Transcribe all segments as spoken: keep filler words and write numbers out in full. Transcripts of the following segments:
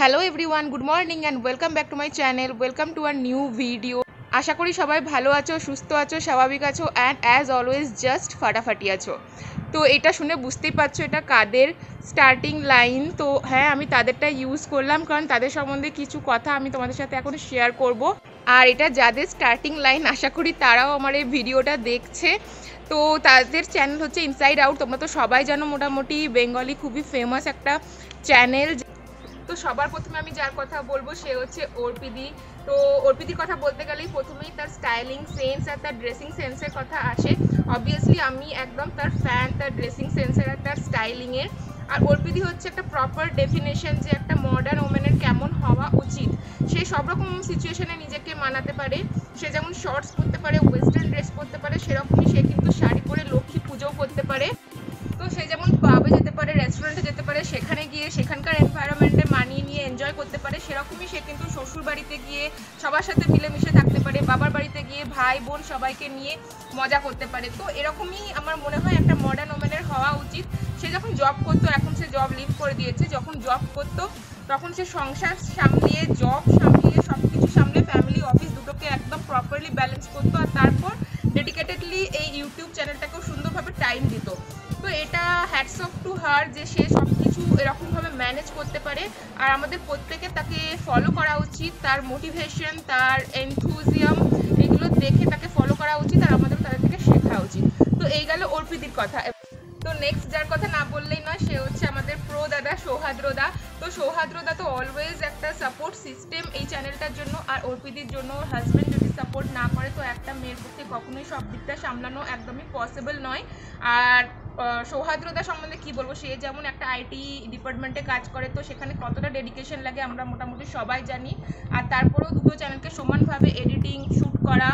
Hello everyone, good morning and welcome back to my channel. Welcome to our new video. আশা করি সবাই ভালো আছো, সুস্থ আছো, স্বাভাবিক আছো অ্যান্ড অ্যাজ অলওয়েজ জাস্ট ফাটাফাটি আছো। তো এটা শুনে বুঝতেই পারছো এটা কাদের স্টার্টিং লাইন। তো হ্যাঁ, আমি তাদেরটা ইউজ করলাম কারণ তাদের সম্বন্ধে কিছু কথা আমি তোমাদের সাথে এখন শেয়ার করব। আর এটা যাদের স্টার্টিং লাইন আশা করি তারাও আমার এই ভিডিওটা দেখছে। তো তাদের চ্যানেল হচ্ছে ইনসাইড আউট। তোমরা তো সবাই জানো মোটামুটি বেঙ্গলি খুবই ফেমাস একটা চ্যানেল। তো সবার প্রথমে আমি যার কথা বলবো সে হচ্ছে অর্পিদি। তো অর্পিদির কথা বলতে গেলেই প্রথমেই তার স্টাইলিং সেন্স আর তার ড্রেসিং সেন্সের কথা আসে। অবভিয়াসলি আমি একদম তার ফ্যান, তার ড্রেসিং সেন্সের আর তার স্টাইলিংয়ের। আর অর্পিদি হচ্ছে একটা প্রপার ডেফিনেশন যে একটা মডার্ন ওমেনের কেমন হওয়া উচিত। সে সব রকম সিচুয়েশনে নিজেকে মানাতে পারে। সে যেমন শর্টস পরতে পারে, ওয়েস্টার্ন ড্রেস পরতে পারে, সেরকমই সে কিন্তু শাড়ি পরে লক্ষ্মী পুজোও করতে পারে। তো সে যেমন পাবে যেতে পারে, রেস্টুরেন্টে যেতে পারে, সেখানে গিয়ে সেখানকার এনভায়রনমেন্টে মানিয়ে নিয়ে এনজয় করতে পারে। সেরকমই সে কিন্তু শ্বশুর বাড়িতে গিয়ে সবার সাথে মিলেমিশে থাকতে পারে, বাবার বাড়িতে গিয়ে ভাই বোন সবাইকে নিয়ে মজা করতে পারে। তো এরকমই আমার মনে হয় একটা মডার্ন ওমেনের হওয়া উচিত। সে যখন জব করতো, এখন সে জব লিভ করে দিয়েছে, যখন জব করতো তখন সে সংসার সামলিয়ে, জব সামলিয়ে, সব কিছু সামলে ফ্যামিলি অফিস দুটোকে একদম প্রপারলি ব্যালেন্স করতো। আর তারপর ডেডিকেটেডলি এই ইউটিউব চ্যানেলটাকেও সুন্দরভাবে টাইম দিত। তো এটা হ্যাটস অফ টু হার যে সে সব কিছু এরকমভাবে ম্যানেজ করতে পারে। আর আমাদের প্রত্যেকে তাকে ফলো করা উচিত। তার মোটিভেশন, তার এনথুজিয়াম, এগুলো দেখে তাকে ফলো করা উচিত আর আমাদের তাদের থেকে শেখা উচিত। তো এই গেল অর্পিদির কথা। তো নেক্সট যার কথা না বললেই নয় সে হচ্ছে আমাদের প্রো দাদা সৌহাদ্রদা। তো সৌহাদ্রদা তো অলওয়েজ একটা সাপোর্ট সিস্টেম এই চ্যানেলটার জন্য। আর অর্পিদির জন্য হাজব্যান্ড যদি সাপোর্ট না করে তো একটা মেয়ের পক্ষে কখনোই সব দিকটা সামলানো একদমই পসিবল নয়। আর সৌহাদ্রদা সম্বন্ধে কি বলবো, সে যেমন একটা আইটি ডিপার্টমেন্টে কাজ করে, তো সেখানে কতটা ডেডিকেশন লাগে আমরা মোটামুটি সবাই জানি। আর তারপরেও দুটো চ্যানেলকে সমানভাবে এডিটিং, শ্যুট করা,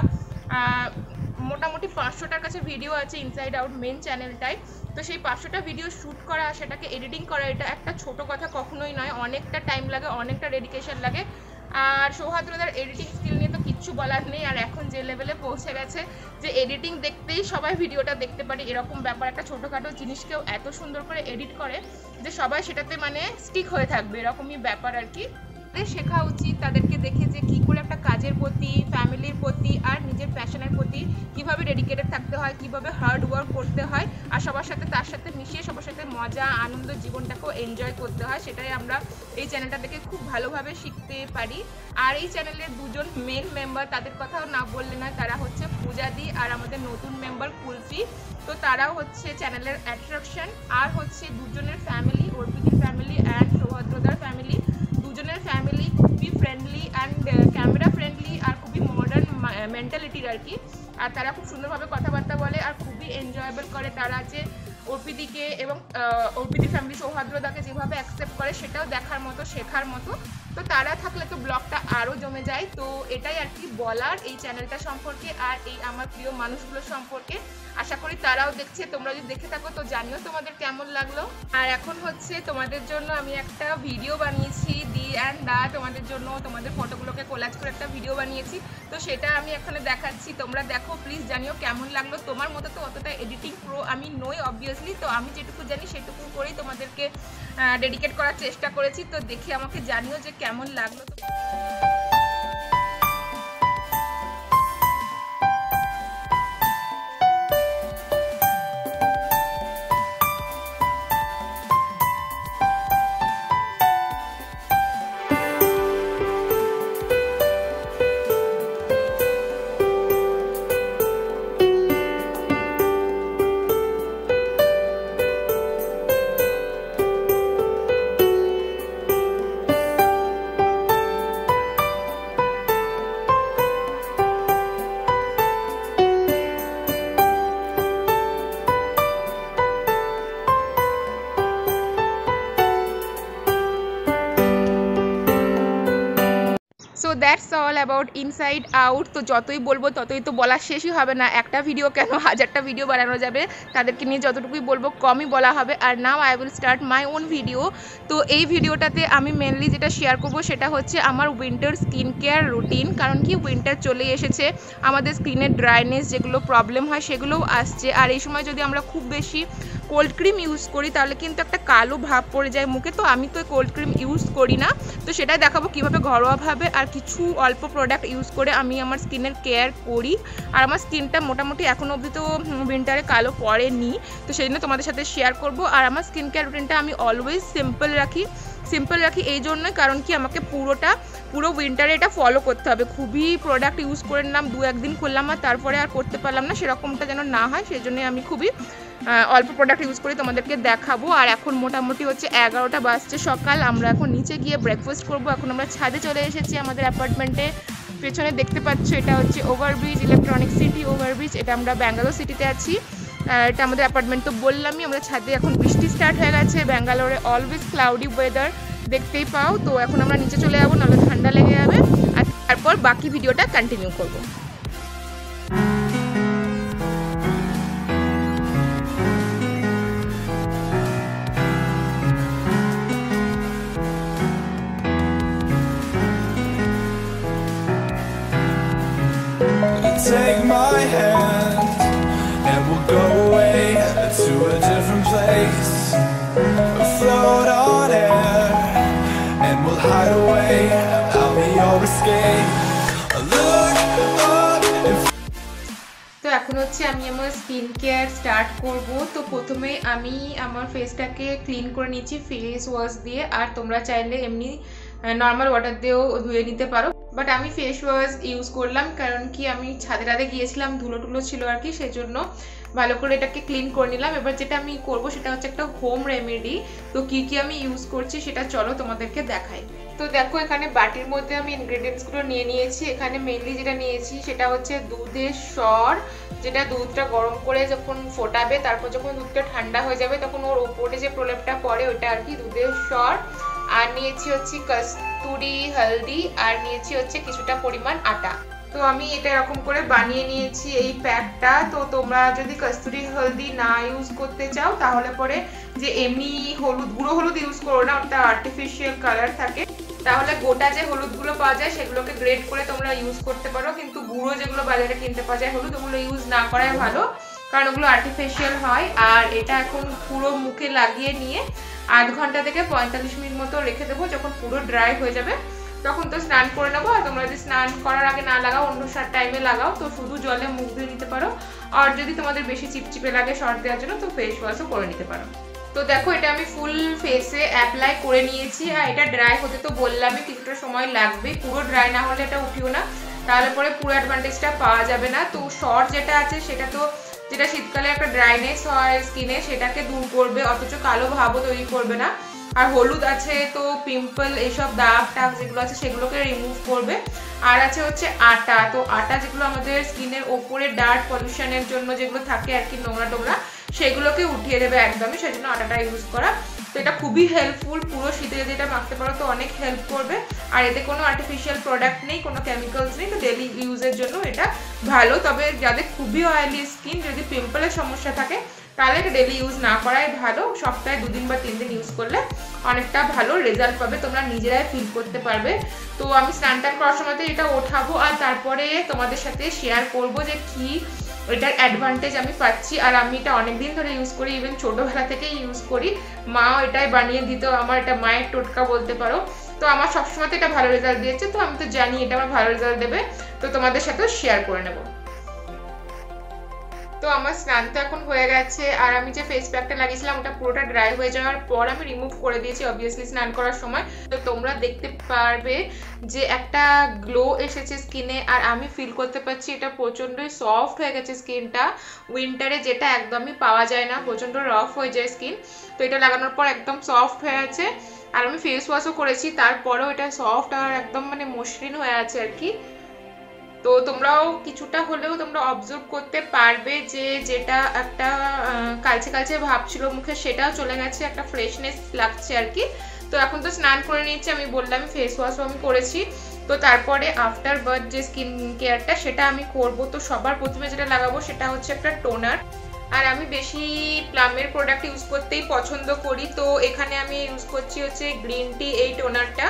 মোটামুটি পাঁচশোটার কাছে ভিডিও আছে ইনসাইড আউট মেন চ্যানেলটায়। তো সেই পাঁচশোটা ভিডিও শ্যুট করা, সেটাকে এডিটিং করা, এটা একটা ছোট কথা কখনোই নয়। অনেকটা টাইম লাগে, অনেকটা ডেডিকেশন লাগে। আর সৌহাদ্রদার এডিটিং স্কিল নিয়ে তো কিচ্ছু বলার নেই। আর এখন যে লেভেলে পৌঁছে গেছে যে এডিটিং দেখতেই সবাই ভিডিওটা দেখতে পারে, এরকম ব্যাপার। একটা ছোটোখাটো জিনিসকেও এত সুন্দর করে এডিট করে যে সবাই সেটাতে মানে স্টিক হয়ে থাকবে, এরকমই ব্যাপার আর কি। শেখা উচিত তাদেরকে দেখে যে কী করে একটা কাজের প্রতি, ফ্যামিলির প্রতি আর নিজের প্যাশনের প্রতি কীভাবে ডেডিকেটেড থাকতে হয়, কীভাবে হার্ড ওয়ার্ক করতে হয় আর সবার সাথে তার সাথে মিশিয়ে সবার সাথে মজা আনন্দ জীবনটাকেও এনজয় করতে হয়। সেটাই আমরা এই চ্যানেলটা থেকে খুব ভালোভাবে শিখতে পারি। আর এই চ্যানেলের দুজন মেন মেম্বার, তাদের কথাও না বললে নয়, তারা হচ্ছে পূজাদি আর আমাদের নতুন মেম্বার কুলফি। তো তারাও হচ্ছে চ্যানেলের অ্যাট্রাকশন। আর হচ্ছে দুজনের ফ্যামিলি, অর্পিদির ফ্যামিলি অ্যান্ড সৌহাদ্রদার ফ্যামিলি, দুজনের ফ্যামিলি খুবই ফ্রেন্ডলি অ্যান্ড ক্যামেরা ফ্রেন্ডলি আর খুবই মডার্ন মেন্টালিটির আর কি। আর তারা খুব সুন্দরভাবে কথাবার্তা বলে আর খুবই এনজয়েবল করে। তারা যে অর্পিদিকে এবং অর্পিদির ফ্যামিলি সৌহাদ্রদাকে যেভাবে অ্যাকসেপ্ট করে সেটাও দেখার মতো, শেখার মতো। তো তারা থাকলে তো ব্লগটা আরও জমে যায়। তো এটাই আর কি বলার এই চ্যানেলটা সম্পর্কে আর এই আমার প্রিয় মানুষগুলোর সম্পর্কে। আশা করি তারাও দেখছে, তোমরা যদি দেখে থাকো তো জানিও তোমাদের কেমন লাগলো। আর এখন হচ্ছে তোমাদের জন্য আমি একটা ভিডিও বানিয়েছি, দি অ্যান্ড দা, তোমাদের জন্য তোমাদের ফটোগুলোকে কোলাজ করে একটা ভিডিও বানিয়েছি। তো সেটা আমি এখানে দেখাচ্ছি, তোমরা দেখো, প্লিজ জানিও কেমন লাগলো। তোমার মতো তো অতটা এডিটিং প্রো আমি নই অবভিয়াসলি, তো আমি যেটুকু জানি সেটুকু করেই তোমাদেরকে ডেডিকেট করার চেষ্টা করেছি। তো দেখে আমাকে জানিও যে কেমন লাগলো। So that's all about inside out. তো যতই বলবো ততই তো বলার শেষই হবে না। একটা ভিডিও কেন হাজারটা ভিডিও বানানো যাবে, তাদেরকে নিয়ে যতটুকুই বলবো কমই বলা হবে। আর now I will start my own video. তো এই ভিডিওটাতে আমি মেনলি যেটা শেয়ার করবো সেটা হচ্ছে আমার উইন্টার স্কিন কেয়ার রুটিন। কারণ কি উইন্টার চলে এসেছে, আমাদের স্কিনের ড্রাইনেস যেগুলো প্রবলেম হয় সেগুলোও আসছে। আর এই সময় যদি আমরা খুব বেশি কোল্ড ক্রিম ইউজ করি তাহলে কিন্তু একটা কালো ভাব পড়ে যায় মুখে, তো আমি তো কোল্ড ক্রিম ইউজ করি না। তো সেটাই দেখাবো কীভাবে ঘরোয়াভাবে আর কিছু অল্প প্রোডাক্ট ইউজ করে আমি আমার স্কিনের কেয়ার করি। আর আমার স্কিনটা মোটামুটি এখনও অবধি তো উইন্টারে কালো পড়েনি, তো সেই জন্য তোমাদের সাথে শেয়ার করব। আর আমার স্কিন কেয়ার রুটিনটা আমি অলওয়েজ সিম্পল রাখি সিম্পল রাখি এই জন্যই, কারণ কি আমাকে পুরোটা পুরো উইন্টারে এটা ফলো করতে হবে। খুবই প্রোডাক্ট ইউজ করে নিলাম, দু একদিন করলাম আর তারপরে আর করতে পারলাম না, সেরকমটা যেন না হয়, সেই জন্যই আমি খুবই অল্প প্রোডাক্ট ইউজ করে তোমাদেরকে দেখাবো। আর এখন মোটামুটি হচ্ছে এগারোটা বাজছে সকাল, আমরা এখন নিচে গিয়ে ব্রেকফাস্ট করব। এখন আমরা ছাদে চলে এসেছি আমাদের অ্যাপার্টমেন্টে। পেছনে দেখতে পাচ্ছ এটা হচ্ছে ওভারব্রিজ, ইলেকট্রনিক সিটি ওভারব্রিজ, এটা আমরা ব্যাঙ্গালোর সিটিতে আছি। এটা আমাদের অ্যাপার্টমেন্ট। তো বললামই আমরা ছাদে, এখন বৃষ্টি স্টার্ট হয়ে গেছে, ব্যাঙ্গালোরে অলওয়েজ ক্লাউডি ওয়েদার দেখতেই পাও। তো এখন আমরা নিচে চলে যাবো, নাহলে ঠান্ডা লেগে যাবে, আর তারপর বাকি ভিডিওটা কন্টিনিউ করব। Take my hand and we'll go away to a different place, float on air and we'll hide away. I'll be your escape. Look up and তো এখন হচ্ছে আমি আমার স্কিন কেয়ার স্টার্ট করব। তো প্রথমে আমি আমার ফেসটাকে ক্লিন করে নিচ্ছি ফেস ওয়াশ দিয়ে, আর তোমরা চাইলে এমনি নর্মাল ওয়াটার দিয়েও ধুয়ে নিতে পারো, বাট আমি ফেস ওয়াশ ইউজ করলাম, কারণ কি আমি ছাদে টাদে গিয়েছিলাম, ধুলো টুলো ছিল আর কি, সেই জন্য ভালো করে এটাকে ক্লিন করে নিলাম। এবার যেটা আমি করব সেটা হচ্ছে একটা হোম রেমেডি। তো কি কি আমি ইউজ করছি সেটা চলো তোমাদেরকে দেখাই। তো দেখো এখানে বাটির মধ্যে আমি ইনগ্রেডিয়েন্টসগুলো নিয়ে নিয়েছি। এখানে মেনলি যেটা নিয়েছি সেটা হচ্ছে দুধের সর, যেটা দুধটা গরম করে যখন ফোটাবে, তারপর যখন দুধটা ঠান্ডা হয়ে যাবে তখন ওর ওপরে যে প্রলেপটা পড়ে ওটা আর কি দুধের সর। আর নিয়েছি হচ্ছে কস্তুরি হলদি, আর নিয়েছি হচ্ছে কিছুটা পরিমাণ আটা। তো আমি এটা এরকম করে বানিয়ে নিয়েছি এই প্যাকটা। তো তোমরা যদি কস্তুরি হলদি না ইউজ করতে চাও তাহলে পরে যে এমনি হলুদ, গুঁড়ো হলুদ ইউজ করো না, ওটা আর্টিফিশিয়াল কালার থাকে, তাহলে গোটা যে হলুদগুলো পাওয়া যায় সেগুলোকে গ্রেট করে তোমরা ইউজ করতে পারো। কিন্তু গুঁড়ো যেগুলো বাজারে কিনতে পাওয়া যায় হলুদ, ওগুলো ইউজ না করাই ভালো, কারণ ওগুলো আর্টিফিশিয়াল হয়। আর এটা এখন পুরো মুখে লাগিয়ে নিয়ে আধ ঘন্টা থেকে পঁয়তাল্লিশ মিনিট মতো রেখে দেবো। যখন পুরো ড্রাই হয়ে যাবে তখন তো স্নান করে নেবো। আর তোমরা যদি স্নান করার আগে না লাগাও, অন্য সার টাইমে লাগাও, তো শুধু জলে মুখ ধুয়ে নিতে পারো। আর যদি তোমাদের বেশি চিপচিপে লাগে শর্ট দেওয়ার জন্য, তো ফেস ওয়াশও করে নিতে পারো। তো দেখো এটা আমি ফুল ফেসে অ্যাপ্লাই করে নিয়েছি, আর এটা ড্রাই হতে তো বললামই কিছুটা সময় লাগবে, পুরো ড্রাই না হলে এটা উঠিও না, তাহলে পরে পুরো অ্যাডভান্টেজটা পাওয়া যাবে না। তো শর্ট যেটা আছে সেটা তো, যেটা শীতকালে একটা ড্রাইনেস হয় স্কিনে, সেটাকে দূর করবে, অথচ কালো ভাবও তৈরি করবে না। আর হলুদ আছে তো পিম্পল, এইসব দাগ টাগ যেগুলো আছে সেগুলোকে রিমুভ করবে। আর আছে হচ্ছে আটা, তো আটা যেগুলো আমাদের স্কিনের ওপরে ডার্ক পলিউশনের জন্য যেগুলো থাকে আর কি, নোংরা টোংরা, সেগুলোকে উঠিয়ে দেবে একদমই, সেই জন্য আটাটা ইউজ করা। তো এটা খুবই হেল্পফুল, পুরো শীতে যদি এটা মাখতে পারো তো অনেক হেল্প করবে। আর এতে কোনো আর্টিফিশিয়াল প্রোডাক্ট নেই, কোনো কেমিক্যালস নেই, তো ডেলি ইউজের জন্য এটা ভালো। তবে যাদের খুবই অয়েলি স্কিন, যদি পিম্পলের সমস্যা থাকে, তাহলে এটা ডেলি ইউজ না করাই ভালো। সপ্তাহে দুদিন বা তিন দিন ইউজ করলে অনেকটা ভালো রেজাল্ট পাবে, তোমরা নিজেরাই ফিল করতে পারবে। তো আমি স্নান টান করার সময় এটা ওঠাবো, আর তারপরে তোমাদের সাথে শেয়ার করব যে কি এটার অ্যাডভান্টেজ আমি পাচ্ছি। আর আমি এটা অনেকদিন ধরে ইউজ করি, ইভেন ছোটোবেলা থেকেই ইউজ করি, মাও এটাই বানিয়ে দিত, আমার এটা মায়ের টোটকা বলতে পারো। তো আমার সবসময় এটা ভালো রেজাল্ট দিয়েছে, তো আমি তো জানি এটা আমার ভালো রেজাল্ট দেবে, তো তোমাদের সাথেও শেয়ার করে নেব। তো আমার স্নান তো এখন হয়ে গেছে, আর আমি যে ফেস প্যাকটা লাগিয়েছিলাম ওটা পুরোটা ড্রাই হয়ে যাওয়ার পর আমি রিমুভ করে দিয়েছি অবভিয়াসলি স্নান করার সময়। তো তোমরা দেখতে পারবে যে একটা গ্লো এসেছে স্কিনে, আর আমি ফিল করতে পারছি এটা প্রচণ্ডই সফট হয়ে গেছে স্কিনটা, উইন্টারে যেটা একদমই পাওয়া যায় না, প্রচণ্ড রাফ হয়ে যায় স্কিন। তো এটা লাগানোর পর একদম সফট হয়ে আছে, আর আমি ফেস ওয়াশও করেছি, তারপরেও এটা সফট আর একদম মানে মসৃণ হয়ে আছে আর কি। তো তোমরাও কিছুটা হলেও তোমরা অবজার্ভ করতে পারবে যে যেটা একটা কালচে কালচে ভাব ছিল মুখে, সেটাও চলে গেছে, একটা ফ্রেশনেস লাগছে আর কি। তো এখন তো স্নান করে নিচ্ছি, আমি বললাম ফেস ওয়াশও আমি করেছি। তো তারপরে আফটার বার্থ যে স্কিন কেয়ারটা সেটা আমি করব। তো সবার প্রথমে যেটা লাগাবো সেটা হচ্ছে একটা টোনার, আর আমি বেশি প্লামের প্রোডাক্ট ইউজ করতেই পছন্দ করি। তো এখানে আমি ইউজ করছি হচ্ছে গ্রিন টি এই টোনারটা।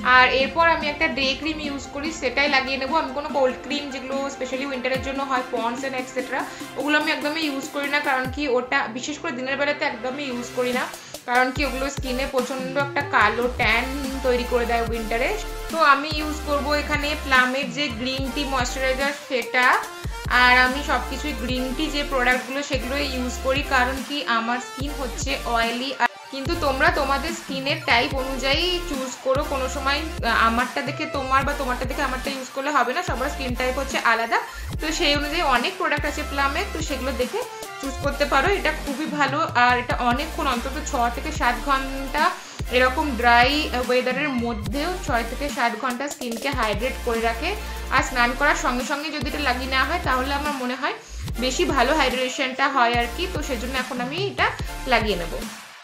আর এরপর আমি একটা ডে ক্রিম ইউজ করি, সেটাই লাগিয়ে নেবো। আমি কোনো কোল্ড ক্রিম যেগুলো স্পেশালি উইন্টারের জন্য হয়, পন্ডস অ্যান্ড এক্সেট্রা, ওগুলো আমি একদমই ইউজ করি না। কারণ কি ওটা বিশেষ করে দিনের বেলাতে একদমই ইউজ করি না, কারণ কি ওগুলো স্কিনে প্রচণ্ড একটা কালো ট্যান তৈরি করে দেয় উইন্টারে। তো আমি ইউজ করব এখানে প্লামের যে গ্রিন টি ময়শ্চারাইজার সেটা। আর আমি সব কিছুই গ্রিন টি যে প্রোডাক্টগুলো সেগুলোই ইউজ করি, কারণ কি আমার স্কিন হচ্ছে অয়েলি। কিন্তু তোমরা তোমাদের স্কিনের টাইপ অনুযায়ী চুজ করো, কোনো সময় আমারটা দেখে তোমার বা তোমারটা দেখে আমারটা ইউজ করলে হবে না, সবার স্কিন টাইপ হচ্ছে আলাদা। তো সেই অনুযায়ী অনেক প্রোডাক্ট আছে প্লামের, তো সেগুলো দেখে চুজ করতে পারো। এটা খুবই ভালো, আর এটা অনেকক্ষণ অন্তত ছ থেকে সাত ঘন্টা এরকম ড্রাই ওয়েদারের মধ্যেও ছয় থেকে সাত ঘন্টা স্কিনকে হাইড্রেট করে রাখে। আর স্নান করার সঙ্গে সঙ্গে যদি এটা লাগিয়ে নেওয়া হয় তাহলে আমার মনে হয় বেশি ভালো হাইড্রেশনটা হয় আর কি। তো সেজন্য এখন আমি এটা লাগিয়ে নেব।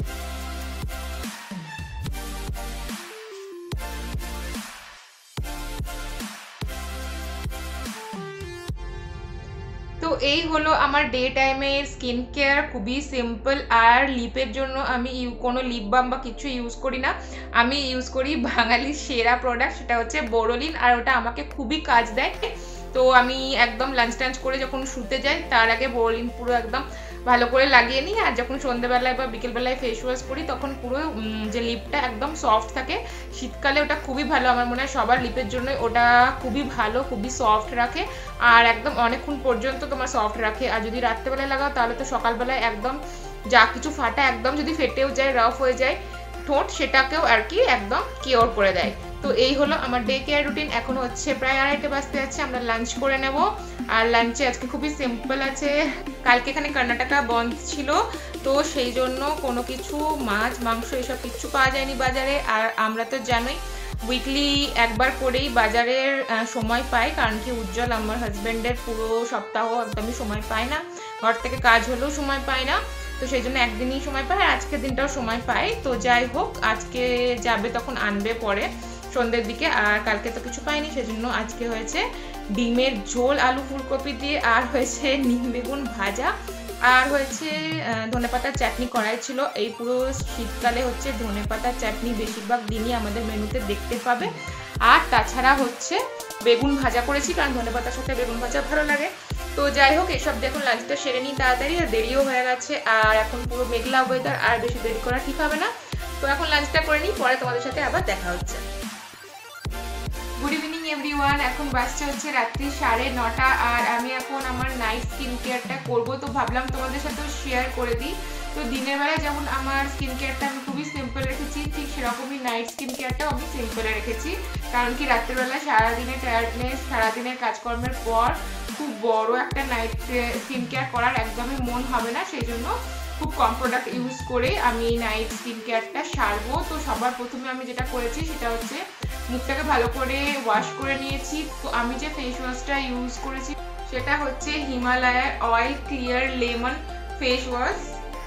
তো এই হলো আমার ডে টাইমের স্কিন কেয়ার, খুবই সিম্পল। আর লিপের জন্য আমি কোনো লিপ বাম বা কিছু ইউজ করি না, আমি ইউজ করি বাঙালির সেরা প্রোডাক্ট, সেটা হচ্ছে বোরোলিন। আর ওটা আমাকে খুবই কাজ দেয়। তো আমি একদম লাঞ্চ টাঞ্চ করে যখন শুতে যাই তার আগে বোরোলিন পুরো একদম ভালো করে লাগিয়ে নিই। আর যখন সন্ধ্যেবেলায় বা বিকেলবেলায় ফেস ওয়াশ করি তখন পুরো যে লিপটা একদম সফট থাকে। শীতকালে ওটা খুবই ভালো, আমার মনে হয় সবার লিপের জন্য ওটা খুবই ভালো, খুবই সফট রাখে আর একদম অনেকক্ষণ পর্যন্ত তোমার সফট রাখে। আর যদি রাত্রেবেলায় লাগাও তাহলে তো সকালবেলায় একদম যা কিছু ফাটা একদম যদি ফেটেও যায়, রাফ হয়ে যায় ঠোঁট, সেটাকেও আর কি একদম কিওর করে দেয়। তো এই হলো আমার ডে কেয়ার রুটিন। এখন হচ্ছে প্রায় আড়াইটে বাজতে যাচ্ছে, আমরা লাঞ্চ করে নেব। আর লাঞ্চে আজকে খুবই সিম্পল আছে, কালকে এখানে কর্ণাটকা বন্ধ ছিল, তো সেই জন্য কোনো কিছু মাছ মাংস এসব কিচ্ছু পাওয়া যায়নি বাজারে। আর আমরা তো জানোই উইকলি একবার করেই বাজারের সময় পাই, কারণ কি উজ্জ্বল আমার হাজব্যান্ডের পুরো সপ্তাহ একদমই সময় পায় না, ঘর থেকে কাজ হলেও সময় পায় না, তো সেই জন্য একদিনই সময় পায়। আর আজকের দিনটাও সময় পায়। তো যাই হোক, আজকে যাবে তখন আনবে পরে সন্ধ্যের দিকে। আর কালকে তো কিছু পাইনি, সেজন্য আজকে হয়েছে ডিমের ঝোল আলু ফুলকপি দিয়ে, আর হয়েছে নিম বেগুন ভাজা, আর হয়েছে ধনেপাতার চাটনি করাই ছিল। এই পুরো শীতকালে হচ্ছে ধনেপাতার চাটনি বেশিরভাগ দিনই আমাদের মেনুতে দেখতে পাবে। আর তাছাড়া হচ্ছে বেগুন ভাজা করেছি, কারণ ধনেপাতার সাথে বেগুন ভাজা ভালো লাগে। তো যাই হোক, এসব দেখুন লাঞ্চটা সেরে নিই তাড়াতাড়ি, আর দেরিও হয়ে গেছে। আর এখন পুরো মেঘলা ওয়েদার, আর বেশি দেরি করা ঠিক হবে না। তো এখন লাঞ্চটা করে নিই, পরে তোমাদের সাথে আবার দেখা হচ্ছে। গুড ইভিনিং এভরিওয়ান, এখন বাজছে হচ্ছে রাত্রি সাড়ে নটা, আর আমি এখন আমার নাইট স্কিন কেয়ারটা করবো। তো ভাবলাম তোমাদের সাথেও শেয়ার করে দিই। তো দিনের বেলায় যেমন আমার স্কিন কেয়ারটা আমি খুবই সিম্পল রেখেছি, ঠিক সেরকমই নাইট স্কিন কেয়ারটাও আমি সিম্পলে রেখেছি। কারণ কি রাত্রিবেলা সারাদিনের টায়ার্ডনেস, সারাদিনের কাজকর্মের পর খুব বড় একটা নাইট স্কিন কেয়ার করার একদমই মন হবে না, সেই জন্য খুব কম প্রোডাক্ট ইউজ করে আমি নাইট স্কিন কেয়ারটা সারবো। তো সবার প্রথমে আমি যেটা করেছি সেটা হচ্ছে মুখটাকে ভালো করে ওয়াশ করে নিয়েছি। তো আমি যে ফেস ওয়াশটা ইউজ করেছি সেটা হচ্ছে হিমালয়ার oil clear lemon face wash.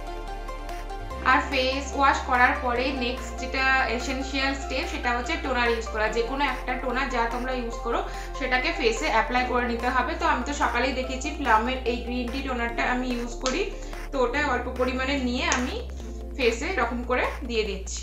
আর ফেস ওয়াশ করার পরে নেক্সট যেটা এসেনশিয়াল স্টেপ সেটা হচ্ছে টোনার ইউজ করা। যে কোনো একটা টোনার যা তোমরা ইউজ করো সেটাকে ফেসে অ্যাপ্লাই করে নিতে হবে। তো আমি তো সকালেই দেখেছি প্লামের এই গ্রিন টি টোনারটা আমি ইউজ করি, তো ওটা অল্প পরিমাণে নিয়ে আমি ফেসে এরকম করে দিয়ে দিচ্ছি।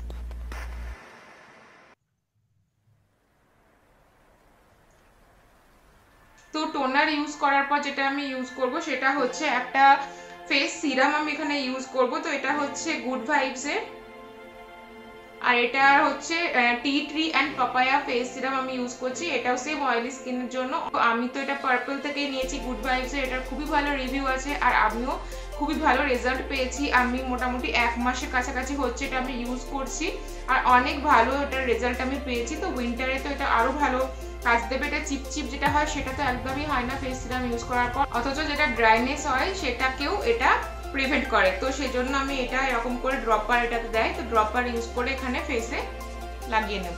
তো টোনার ইউজ করার পর যেটা আমি ইউজ করব সেটা হচ্ছে একটা ফেস সিরাম আমি এখানে ইউজ করব। তো এটা হচ্ছে গুড ভাইবসের, আর এটা হচ্ছে tea tree and papaya face serum আমি ইউজ করছি, এটাও সেম অয়েলি স্কিনের জন্য। আমি তো এটা পার্পল থেকে নিয়েছি গুড ভাইবসের, এটার খুবই ভালো রিভিউ আছে আর আমিও খুবই ভালো রেজাল্ট পেয়েছি। আমি মোটামুটি এক মাসের কাছাকাছি হচ্ছে এটা আমি ইউজ করছি, আর অনেক ভালো এটার রেজাল্ট আমি পেয়েছি। তো উইন্টারে তো এটা আরও ভালো কাজ দেবে। এটা চিপচিপ যেটা হয় সেটা তো একদমই হয় না ফেস সিরাম ইউজ করার পর, অথচ যেটা ড্রাইনেস হয় সেটাকেও এটা প্রিভেন্ট করে। তো সেই জন্য আমি এটা এরকম করে ড্রপার এটাতে দেয়, তো ড্রপার ইউজ করে এখানে ফেসে লাগিয়ে নেব।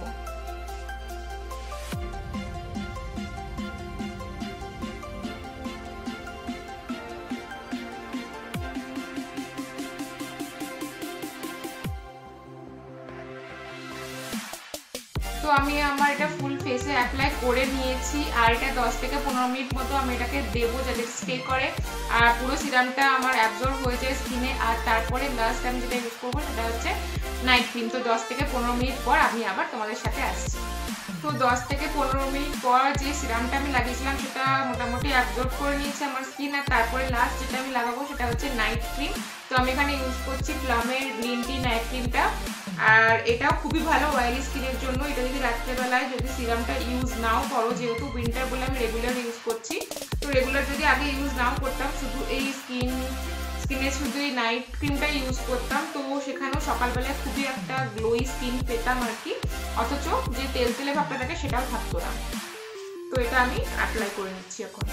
তো আমি আমার এটা ফুল ফেসে অ্যাপ্লাই করে নিয়েছি, আর এটা দশ থেকে পনেরো মিনিট মতো আমি এটাকে দেবো যাতে স্টে করে আর পুরো সিরামটা আমার অ্যাবজর্ব হয়ে যায় স্কিনে। আর তারপরে লাস্ট আমি যেটা ইউজ করবো সেটা হচ্ছে নাইট ক্রিম। তো দশ থেকে পনেরো মিনিট পর আমি আবার তোমাদের সাথে আসছি। তো দশ থেকে পনেরো মিনিট পর যে সিরামটা আমি লাগিয়েছিলাম সেটা মোটামুটি অ্যাবজর্ব করে নিয়েছে আমার স্কিন। আর তারপরে লাস্ট যেটা আমি লাগাবো সেটা হচ্ছে নাইট ক্রিম। তো আমি এখানে ইউজ করছি প্লামের গ্রিন টি নাইট ক্রিমটা। আর এটাও খুবই ভালো অয়েলি স্কিনের জন্য। এটা যদি রাত্রেবেলায় যদি সিরামটা ইউজ নাও করো, যেহেতু উইন্টার বলে আমি রেগুলার ইউজ করছি, তো রেগুলার যদি আগে ইউজ নাও করতাম, শুধু এই স্কিন স্কিনে শুধু এই নাইট ক্রিমটা ইউজ করতাম, তো সেখানেও সকালবেলায় খুবই একটা গ্লোই স্কিন পেতাম আর কি। অথচ যে তেল তেলে ভাবটা থাকে সেটাও থাকতো না। তো এটা আমি অ্যাপ্লাই করে নিচ্ছি এখন।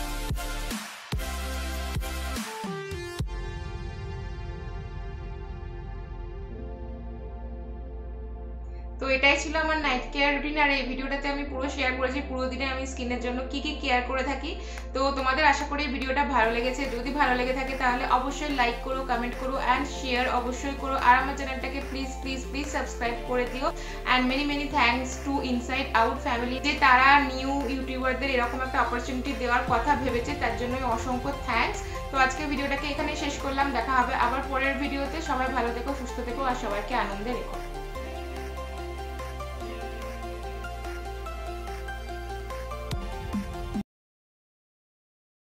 তো এটাই ছিল আমার নাইট কেয়ার রুটিন। আর এই ভিডিওটাতে আমি পুরো শেয়ার করেছি পুরো দিনে আমি স্কিনের জন্য কি কি কেয়ার করে থাকি। তো তোমাদের আশা করি ভিডিওটা ভালো লেগেছে। যদি ভালো লেগে থাকে তাহলে অবশ্যই লাইক করো, কমেন্ট করো অ্যান্ড শেয়ার অবশ্যই করো। আর আমার চ্যানেলটাকে প্লিজ প্লিজ প্লিজ সাবস্ক্রাইব করে দিও। And many many thanks to inside out family, যে তারা নিউ ইউটিউবারদের এরকম একটা অপরচুনিটি দেওয়ার কথা ভেবেছে, তার জন্য অসংখ্য থ্যাঙ্কস। তো আজকে ভিডিওটাকে এখানে শেষ করলাম। দেখা হবে আবার পরের ভিডিওতে। সবাই ভালো থেকো, সুস্থ থেকো আর সবাইকে আনন্দে রেখো।